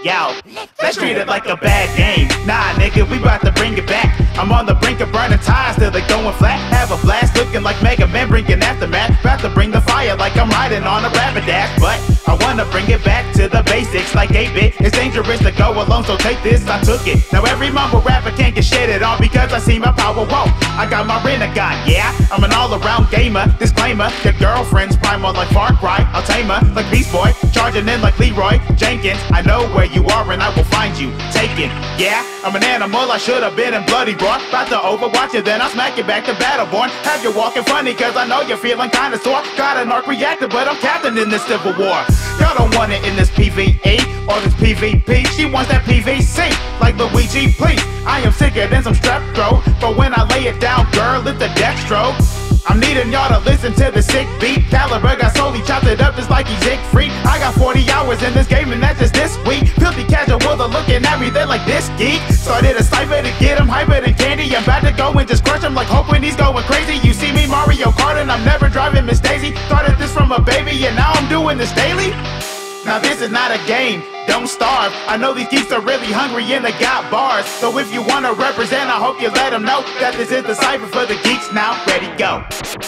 Yo, let's treat it like a bad game. Nah, nigga, we bout to bring it back. I'm on the brink of burning tires till they going flat. Have a blast looking like Mega Man bringing aftermath. About to bring the fire like I'm riding on a rabbit dash. But I wanna bring it back to the basics like 8-bit. It's dangerous to go alone, so take this, I took it. Now every mumble rapper can't get shitted on because I see my power, whoa. I got my Renegon, yeah, I'm an all-around gamer. Disclaimer, your girlfriend's primal like Far Cry. I'll tame her like Beast Boy, charging in like Leroy Jenkins. I know where you are and I will find you, taken. Yeah, I'm an animal, I should have been in Bloody Roar. About to overwatch it, then I'll smack you back to Battleborn. Have you walking funny, cause I know you're feeling kinda sore. Got an arc reactor, but I'm captain in this civil war. Y'all don't want it in this PvE or this PvP. She wants that PvC, like Luigi, please. I am sicker than some strep throat, but when I lay it down, girl, it's a dextro. I'm needing y'all to listen to the sick beat. Caliber got solely chopped it up just like he's Siegfried. I got 40 hours in this game and that's just this week. Filthy casual, they're looking at me, they're like this geek. Started a cipher to get him hyper than candy. I'm about to go and just crush him like hoping he's going crazy. You see me Mario Kart and I'm never driving Miss Daisy. Started this from a baby and now I'm doing this daily. Now this is not a game, don't starve. I know these geeks are really hungry and they got bars. So if you wanna represent, I hope you let them know that this is the cypher for the geeks now. Ready, go.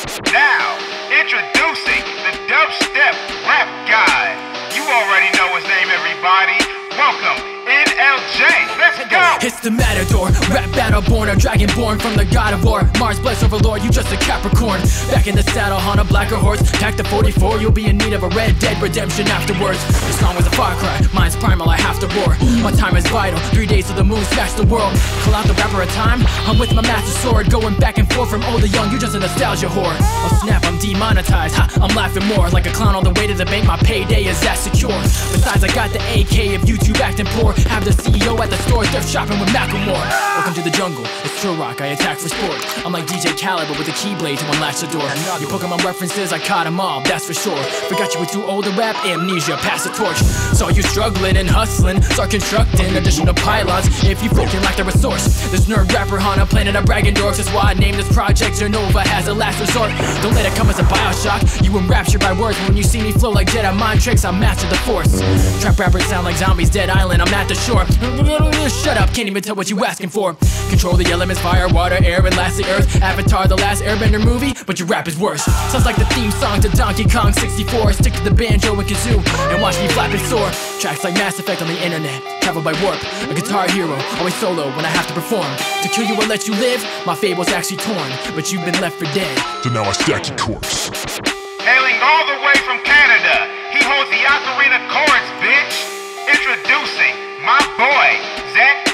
Now, introducing the dubstep rap guy. You already know his name, everybody. Welcome, NLJ, let's go! It's the Matador, rap battleborn, a dragon born from the god of war. Mars bless overlord, you just a Capricorn. Back in the saddle on a blacker horse, tack the 44, you'll be in need of a Red Dead Redemption afterwards. This song was a far cry, mine's primal, I have to roar. My time is vital, 3 days till the moon smash the world. Call out the rapper of time, I'm with my master sword. Going back and forth from old to young, you just a nostalgia whore. Oh snap, I'm demonetized, ha, I'm laughing more. Like a clown on the way to the bank, my payday is that secure. Besides I got the AK if YouTube acting poor. Have the CEO at the store, thrift shopping with Macklemore. Welcome to the jungle, it's True Rock, I attack for sport. I'm like DJ Khaled, but with a keyblade to unlatch the door. Your Pokemon references, I caught them all, that's for sure. Forgot you were too old to rap, amnesia, pass the torch. Saw you struggling and hustling, start constructing additional pylons if you freaking lack the resource. This nerd rapper on a planet of bragging dorks, that's why I named this project Genova as a last resort. Don't let it come as a Bioshock, you enraptured by words. When you see me flow like Jedi mind tricks, I master the force. Trap rappers sound like zombies, Dead Island, I'm at the shore. Shut up, can't even tell what you asking for. Control the elements, fire, water, air, and lastly earth. Avatar, the last airbender movie, but your rap is worse. Sounds like the theme song to Donkey Kong 64. Stick to the banjo and kazoo, and watch me flap and soar. Tracks like Mass Effect on the internet, travel by warp. A guitar hero, always solo when I have to perform. To kill you or let you live, my fable's actually torn. But you've been left for dead, so now I stack your corpse. Hailing all the way from Canada, he holds the Ocarina chords, bitch. Introducing my boy, Zach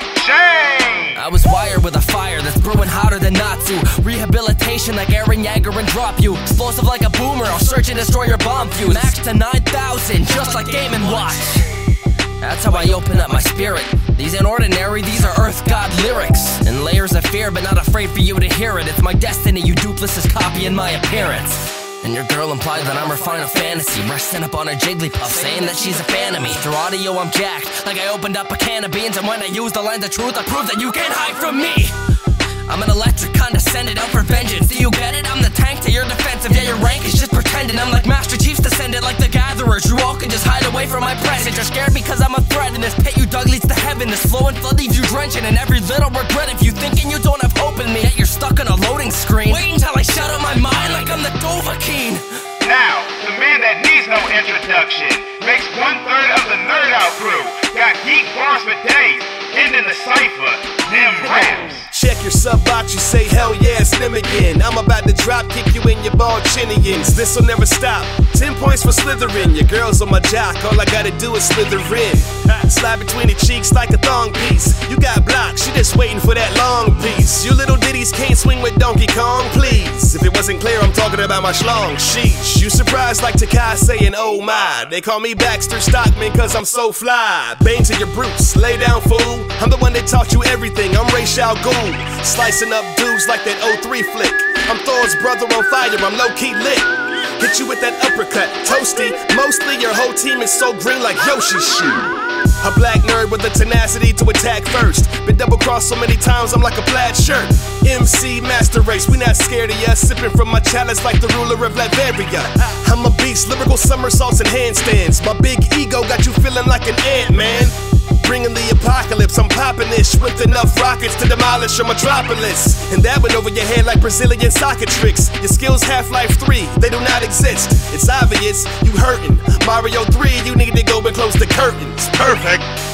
Bochet. I was wired with a fire that's brewing hotter than Natsu. Rehabilitation like Eren Yeager and drop you. Explosive like a boomer, I'll search and destroy your bomb fuse. Max to 9,000, just like Game & Watch. That's how I open up my spirit. These ain't ordinary, these are Earth God lyrics. And layers of fear, but not afraid for you to hear it. It's my destiny, you duplicis copying my appearance. And your girl implied that I'm her final fantasy, resting up on her Jigglypuff, saying that she's a fan of me. Through audio I'm jacked, like I opened up a can of beans. And when I use the lens of truth, I prove that you can't hide from me. I'm an electric condescended out for vengeance. Do you get it? I'm the tank to your defensive. Yeah, your rank is just pretending. I'm like Master Chief's descendant, like the Gatherers. You all can just hide away from my presence. You're scared because I'm a threat, and this pit you dug leads to heaven. This flow and flood leaves you drenching, and every little regret. If you thinking you don't have hope in me, yet you're stuck on a loading screen. Wait until I shut out my mind like I'm the Dovahkiin. Now, the man that needs no introduction makes 1/3 of the Nerd Out crew. Got geek bars for days, ending the cipher, them raps. Check your sub box, you say hell yeah, it's them again. I'm about to drop kick you in your bald chinnians. This'll never stop. 10 points for slithering. Your girl's on my jock, all I gotta do is slither in. Slide between the cheeks like a thong piece. You got blocked, she just waiting for that long piece. You little ditties can't swing with Donkey Kong, please. If it wasn't clear, I'm talking about my schlong. Sheesh, you surprised like Takai saying oh my. They call me Baxter Stockman cause I'm so fly. Bang to your brutes, lay down fool. I'm the one that taught you everything, I'm Ra's al Ghul. Slicing up dudes like that 03 flick. I'm Thor's brother on fire, I'm low-key lit. Hit you with that uppercut, toasty. Mostly your whole team is so green like Yoshi's shoe. A black nerd with the tenacity to attack first. Been double crossed so many times, I'm like a plaid shirt. MC Master Race, we not scared of ya. Sipping from my chalice like the ruler of Latveria. I'm a beast, lyrical somersaults and handstands. My big ego got you feeling like an ant, man. Bringing the apocalypse, I'm popping this with enough rockets to demolish your metropolis. And that went over your head like Brazilian soccer tricks. Your skills Half-Life 3, they do not exist. It's obvious, you hurting. Mario 3, you need to go and close the curtains. Perfect.